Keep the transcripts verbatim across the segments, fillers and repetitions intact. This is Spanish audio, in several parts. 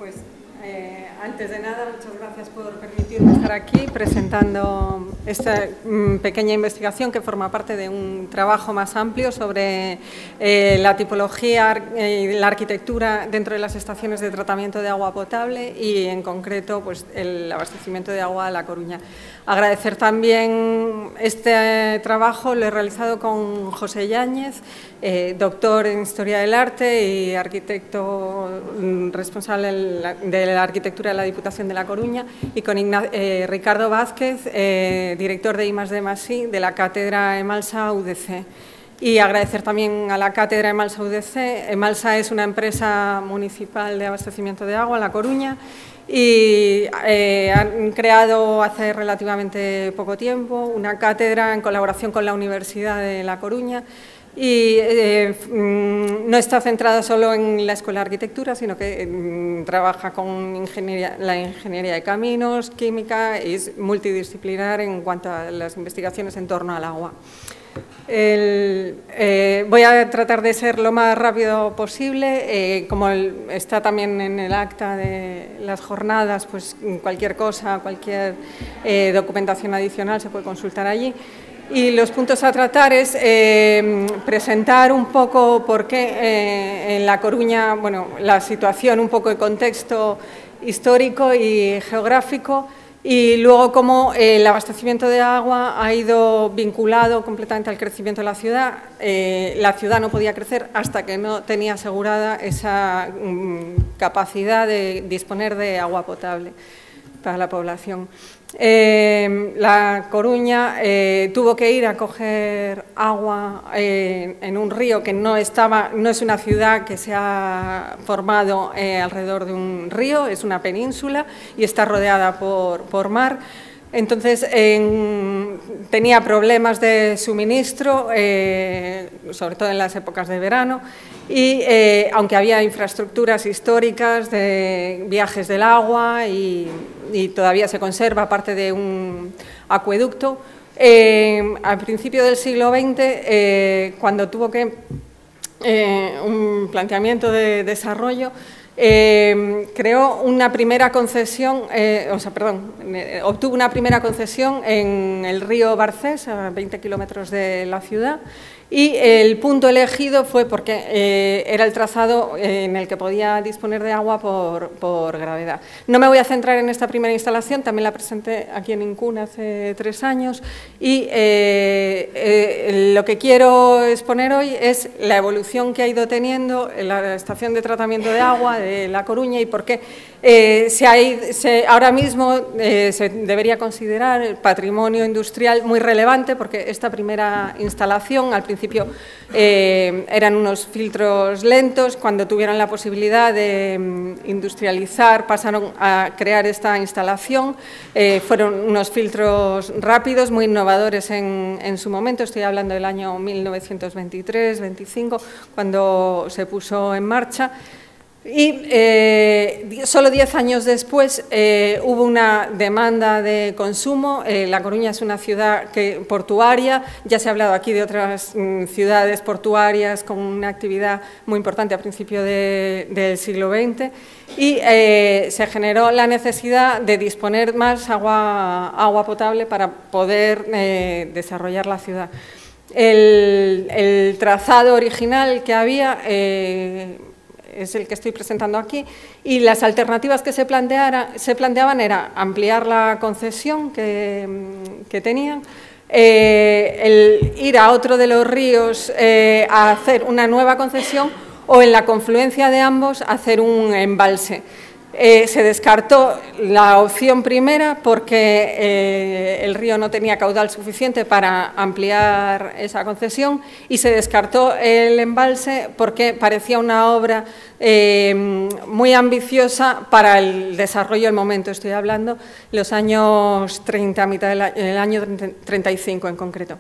pues eh, antes de nada, muchas gracias por permitirme estar aquí presentando esta mm, pequeña investigación que forma parte de un trabajo más amplio sobre eh, la tipología y eh, la arquitectura dentro de las estaciones de tratamiento de agua potable y, en concreto, pues, el abastecimiento de agua a La Coruña. Agradecer también este trabajo, lo he realizado con José Yáñez, eh, doctor en Historia del Arte y arquitecto mm, responsable de la arquitectura de la Diputación de La Coruña, y con Ignacio, eh, Ricardo Vázquez, eh, director de I más D más I de la Cátedra Emalsa U D C. Y agradecer también a la Cátedra Emalsa U D C. Emalsa es una empresa municipal de abastecimiento de agua en La Coruña y eh, han creado hace relativamente poco tiempo una cátedra en colaboración con la Universidad de La Coruña. Y eh, no está centrada solo en la Escuela de Arquitectura, sino que eh, trabaja con ingeniería, la ingeniería de caminos, química, y es multidisciplinar en cuanto a las investigaciones en torno al agua. El, eh, voy a tratar de ser lo más rápido posible, eh, como el, está también en el acta de las jornadas, pues cualquier cosa, cualquier eh, documentación adicional se puede consultar allí. Y los puntos a tratar es eh, presentar un poco por qué eh, en La Coruña, bueno, la situación, un poco de contexto histórico y geográfico, y luego cómo eh, el abastecimiento de agua ha ido vinculado completamente al crecimiento de la ciudad. Eh, la ciudad no podía crecer hasta que no tenía asegurada esa um, capacidad de disponer de agua potable para la población. Eh, La Coruña eh, tuvo que ir a coger agua eh, en un río que no estaba, no es una ciudad que se ha formado eh, alrededor de un río, es una península y está rodeada por, por mar. Entonces, en, tenía problemas de suministro, eh, sobre todo en las épocas de verano, y eh, aunque había infraestructuras históricas de viajes del agua y, y todavía se conserva parte de un acueducto, eh, al principio del siglo veinte, eh, cuando tuvo que eh, un planteamiento de desarrollo, Eh, creó una primera concesión, eh, o sea, perdón, eh, obtuvo una primera concesión en el río Barcés, a veinte kilómetros de la ciudad, y el punto elegido fue porque eh, era el trazado en el que podía disponer de agua por, por gravedad. No me voy a centrar en esta primera instalación, también la presenté aquí en Incún hace tres años, y eh, eh, lo que quiero exponer hoy es la evolución que ha ido teniendo la estación de tratamiento de agua de La Coruña y por qué eh, se ha ido, se, ahora mismo eh, se debería considerar el patrimonio industrial muy relevante, porque esta primera instalación al principio eh, eran unos filtros lentos. Cuando tuvieron la posibilidad de um, industrializar, pasaron a crear esta instalación. Eh, fueron unos filtros rápidos, muy innovadores en, en su momento. Estoy hablando del año mil novecientos veintitrés veinticinco, cuando se puso en marcha. Y eh, solo diez años después eh, hubo una demanda de consumo. Eh, La Coruña es una ciudad que, portuaria, ya se ha hablado aquí de otras mm, ciudades portuarias con una actividad muy importante a principios de, del siglo veinte, y eh, se generó la necesidad de disponer más agua, agua potable para poder eh, desarrollar la ciudad. El, el trazado original que había eh, es el que estoy presentando aquí, y las alternativas que se, se planteaban era ampliar la concesión que, que tenían, eh, el ir a otro de los ríos eh, a hacer una nueva concesión, o en la confluencia de ambos hacer un embalse. Eh, se descartó la opción primera porque eh, el río no tenía caudal suficiente para ampliar esa concesión, y se descartó el embalse porque parecía una obra eh, muy ambiciosa para el desarrollo del momento. Estoy hablando de los años treinta, a mitad del el año treinta y cinco en concreto.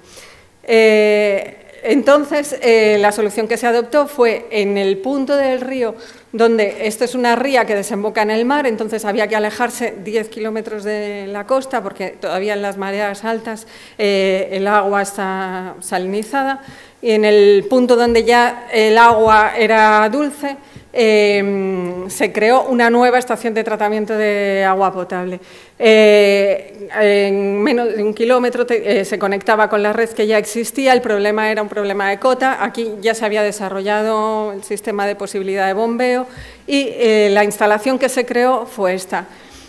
Eh, Entonces, eh, la solución que se adoptó fue, en el punto del río donde esto es una ría que desemboca en el mar, entonces había que alejarse diez kilómetros de la costa porque todavía en las mareas altas eh, el agua está salinizada, y en el punto donde ya el agua era dulce eh, se creó una nueva estación de tratamiento de agua potable. Eh, en menos de un kilómetro te, eh, se conectaba con la red que ya existía. El problema era un problema de cota. Aquí ya se había desarrollado el sistema de posibilidad de bombeo y eh, la instalación que se creó fue esta.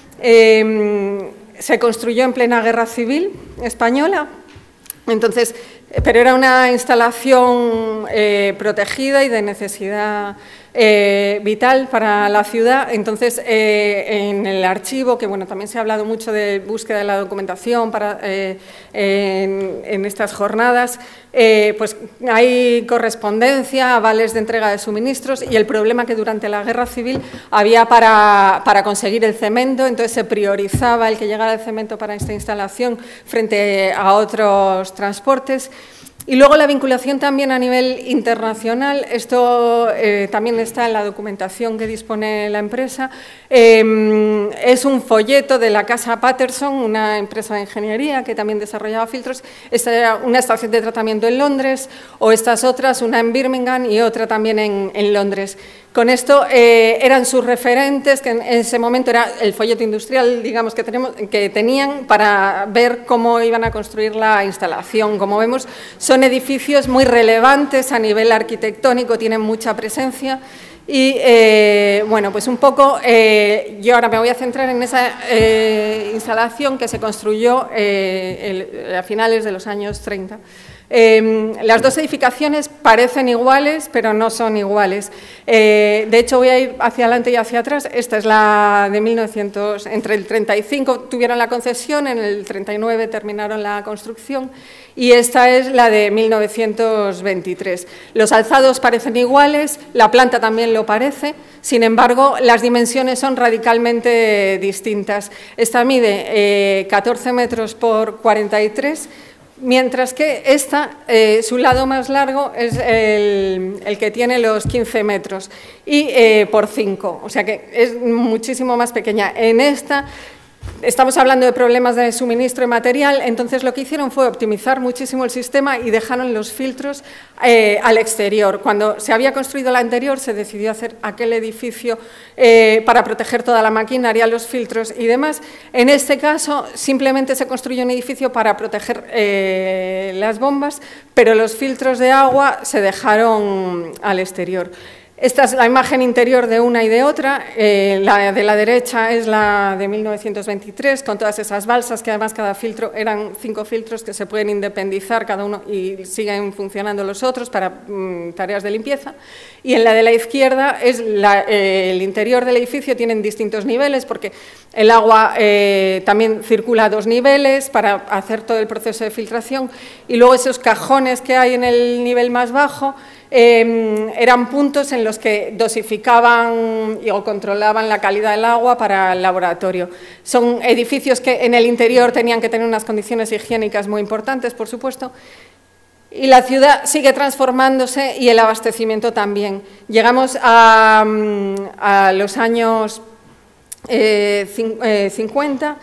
Eh, se construyó en plena Guerra Civil Española, entonces, pero era una instalación eh, protegida y de necesidad Eh, vital para la ciudad. Entonces, eh, en el archivo, que bueno, también se ha hablado mucho de búsqueda de la documentación para, eh, en, en estas jornadas, eh, pues hay correspondencia, avales de entrega de suministros y el problema que durante la Guerra Civil había para, para conseguir el cemento, entonces se priorizaba el que llegara el cemento para esta instalación frente a otros transportes. Y luego la vinculación también a nivel internacional, esto eh, también está en la documentación que dispone la empresa, eh, es un folleto de la Casa Patterson, una empresa de ingeniería que también desarrollaba filtros. Esta era una estación de tratamiento en Londres, o estas otras, una en Birmingham y otra también en, en Londres. Con esto eh, eran sus referentes, que en ese momento era el folleto industrial, digamos, que, tenemos, que tenían para ver cómo iban a construir la instalación. Como vemos, son edificios muy relevantes a nivel arquitectónico, tienen mucha presencia. Y, eh, bueno, pues un poco, eh, yo ahora me voy a centrar en esa eh, instalación que se construyó eh, el, a finales de los años treinta. Eh, las dos edificaciones parecen iguales, pero no son iguales. Eh, de hecho, voy a ir hacia adelante y hacia atrás. Esta es la de mil novecientos, entre el treinta y cinco tuvieron la concesión, en el treinta y nueve terminaron la construcción, y esta es la de mil novecientos veintitrés. Los alzados parecen iguales, la planta también lo parece, sin embargo, las dimensiones son radicalmente distintas. Esta mide eh, catorce metros por cuarenta y tres, mientras que esta, eh, su lado más largo es el, el que tiene los quince metros y eh, por cinco, o sea que es muchísimo más pequeña. En esta estamos hablando de problemas de suministro de material, entonces lo que hicieron fue optimizar muchísimo el sistema y dejaron los filtros eh, al exterior. Cuando se había construido la anterior, se decidió hacer aquel edificio eh, para proteger toda la maquinaria, los filtros y demás. En este caso, simplemente se construyó un edificio para proteger eh, las bombas, pero los filtros de agua se dejaron al exterior. Esta es la imagen interior de una y de otra. Eh, la de la derecha es la de mil novecientos veintitrés, con todas esas balsas, que además cada filtro eran cinco filtros que se pueden independizar cada uno y siguen funcionando los otros para mm, tareas de limpieza. Y en la de la izquierda es la, eh, el interior del edificio, tienen distintos niveles porque el agua eh, también circula a dos niveles para hacer todo el proceso de filtración, y luego esos cajones que hay en el nivel más bajo Eh, eran puntos en los que dosificaban y, o controlaban la calidad del agua para el laboratorio. Son edificios que en el interior tenían que tener unas condiciones higiénicas muy importantes, por supuesto, y la ciudad sigue transformándose y el abastecimiento también. Llegamos a, a los años eh, cincuenta,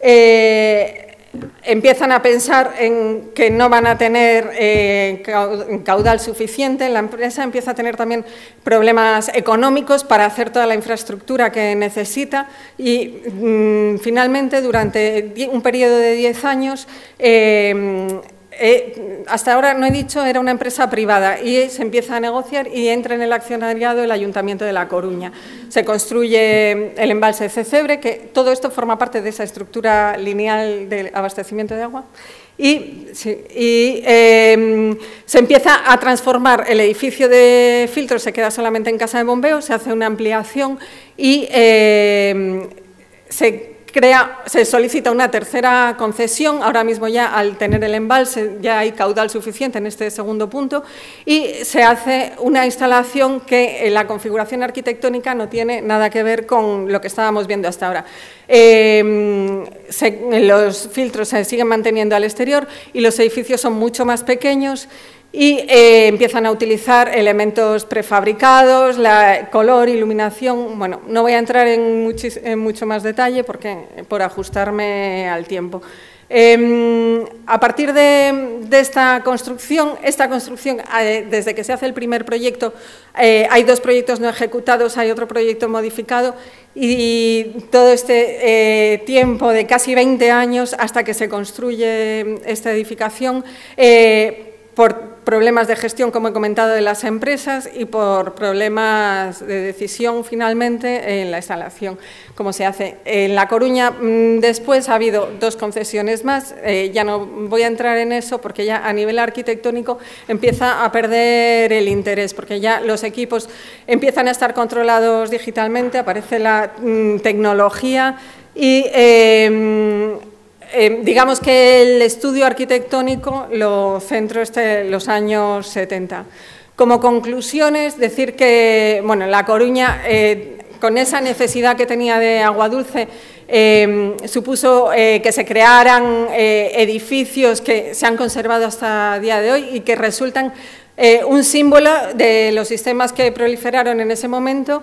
eh, empiezan a pensar en que no van a tener eh, caudal suficiente, la empresa empieza a tener también problemas económicos para hacer toda la infraestructura que necesita y mmm, finalmente durante un periodo de diez años eh, Eh, hasta ahora, no he dicho, era una empresa privada y se empieza a negociar y entra en el accionariado el Ayuntamiento de La Coruña. Se construye el embalse de Cecebre, que todo esto forma parte de esa estructura lineal de abastecimiento de agua. Y, sí, y eh, se empieza a transformar el edificio de filtros, se queda solamente en casa de bombeo, se hace una ampliación y eh, se Crea, se solicita una tercera concesión, ahora mismo ya al tener el embalse ya hay caudal suficiente en este segundo punto y se hace una instalación que en la configuración arquitectónica no tiene nada que ver con lo que estábamos viendo hasta ahora. Eh, se, los filtros se siguen manteniendo al exterior y los edificios son mucho más pequeños y eh, empiezan a utilizar elementos prefabricados, la color, iluminación. Bueno, no voy a entrar en, en mucho más detalle porque por ajustarme al tiempo. Eh, a partir de, de esta construcción, esta construcción, eh, desde que se hace el primer proyecto, eh, hay dos proyectos no ejecutados, hay otro proyecto modificado y todo este eh, tiempo de casi veinte años hasta que se construye esta edificación, eh, por problemas de gestión, como he comentado, de las empresas y por problemas de decisión, finalmente, en la instalación, como se hace. En La Coruña, después, ha habido dos concesiones más. Eh, ya no voy a entrar en eso porque ya a nivel arquitectónico empieza a perder el interés, porque ya los equipos empiezan a estar controlados digitalmente, aparece la mm, tecnología y... Eh, Eh, digamos que el estudio arquitectónico lo centro este en los años setenta. Como conclusiones, decir que, bueno, La Coruña, eh, con esa necesidad que tenía de agua dulce, eh, supuso eh, que se crearan eh, edificios que se han conservado hasta el día de hoy y que resultan eh, un símbolo de los sistemas que proliferaron en ese momento.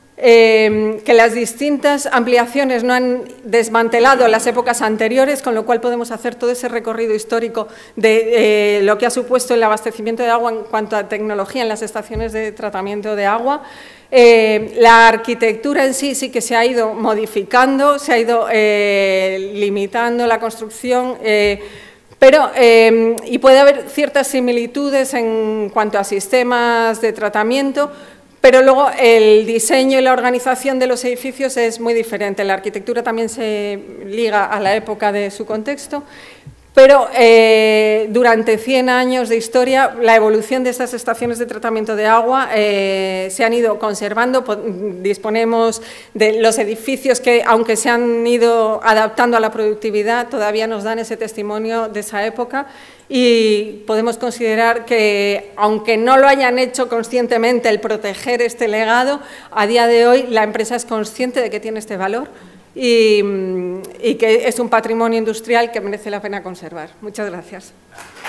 Eh, que las distintas ampliaciones no han desmantelado las épocas anteriores, con lo cual podemos hacer todo ese recorrido histórico de eh, lo que ha supuesto el abastecimiento de agua en cuanto a tecnología en las estaciones de tratamiento de agua. Eh, la arquitectura en sí sí que se ha ido modificando, se ha ido eh, limitando la construcción, eh, Pero, eh, y puede haber ciertas similitudes en cuanto a sistemas de tratamiento, pero luego el diseño y la organización de los edificios es muy diferente. La arquitectura también se liga a la época de su contexto, pero eh, durante cien años de historia la evolución de estas estaciones de tratamiento de agua eh, se han ido conservando. Disponemos de los edificios que, aunque se han ido adaptando a la productividad, todavía nos dan ese testimonio de esa época. Y podemos considerar que, aunque no lo hayan hecho conscientemente el proteger este legado, a día de hoy la empresa es consciente de que tiene este valor y, y que es un patrimonio industrial que merece la pena conservar. Muchas gracias.